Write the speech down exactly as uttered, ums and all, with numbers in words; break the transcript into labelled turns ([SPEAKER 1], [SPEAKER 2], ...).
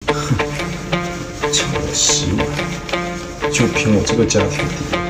[SPEAKER 1] 抢了十万，就凭我这个家庭地位，